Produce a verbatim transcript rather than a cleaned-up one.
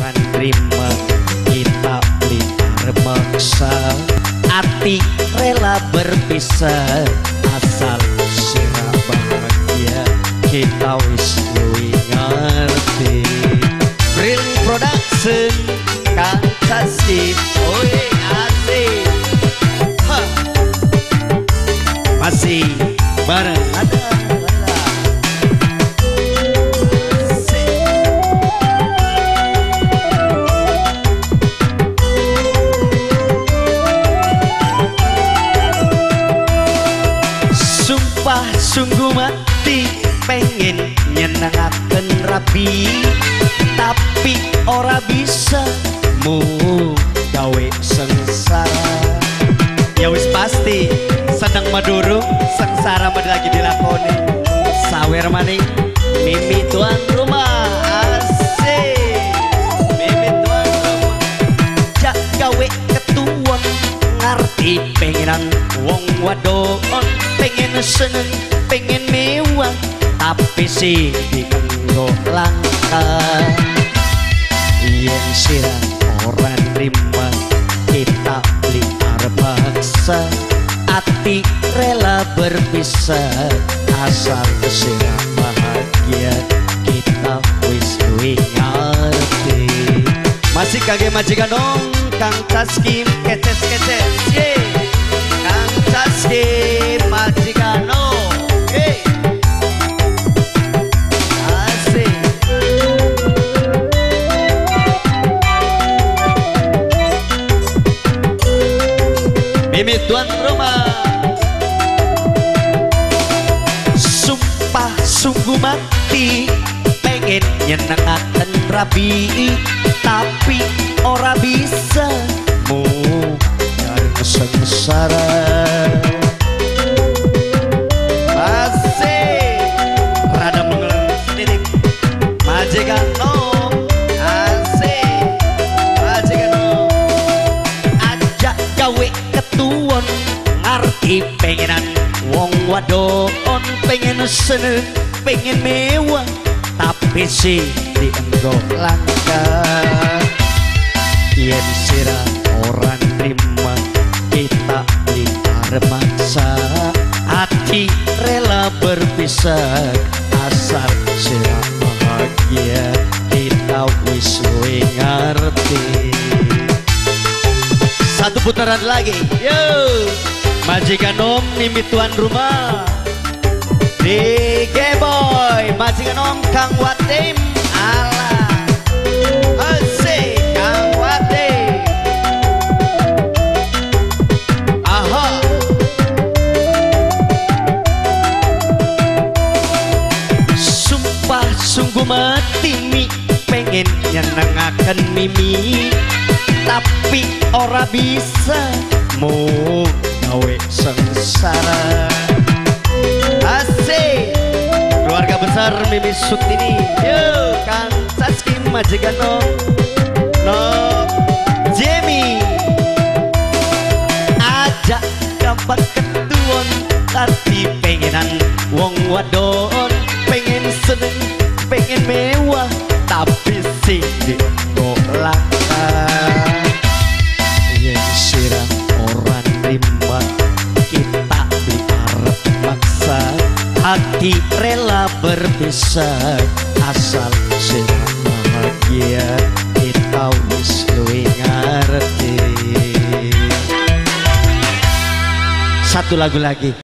orang terima kita beli terpaksa, hati rela berpisah asal sira bahagia kita wis luwih ngerti. Real Production Kang Caski, oi asik. Ha. Masih bareng ada sungguh mati pengen nyenengaken rabi, tapi ora bisa mu gawe sengsara. Ya wis pasti sedang madurung sengsara mah lagi dilakoni. Sawer maning Mimi tuan rumah asik. Mimi tuan rumah jak gawe ketuwon ngerti pengenan wong wadon, pengen seneng pengen mewah tapi sih dienggo langka. Yen sirang orang terima kita beli terpaksa, hati rela berpisah asal sirang bahagia kita wis luwih ngerti. Masih kage majikan dong Kang Caski keces-keces ye. Kang Caski majikan dong. Mimi tuan rumah sumpah sungguh mati pengen nyenengaken rabi, tapi ora bisa mu dari sengsara. Masih rada mengeluh sedikit majikan nom asik. Majikan nom ajak gawe ketuwon ngerti pengenan wong wadon, pengen seneng pengen mewah tapi sih dienggo langka. Yen sira orang terima kita beli terpaksa, hati rela berpisah asal sira bahagia kita wis luwih ngerti. Satu putaran lagi, yo majikan om Mimi tuan rumah D G Boy, majikan om Kang Watim ala asik Kang Watim. Aha sumpah sungguh mati mi pengen nyenengaken Mimi, tapi ora bisa mu gawe sengsara. Asik keluarga besar Mimi Sutini, yo Kang Caski majikan no no Jamie ajak gampang ketuon tapi pengenan wong wadon, pengen seneng pengen mewah tapi sih dienggo langka. Yen sirang orang terima kita diarep maksa, hati rela berpisah asal sirang bahagia kita wis luwih ngerti. Satu lagu lagi.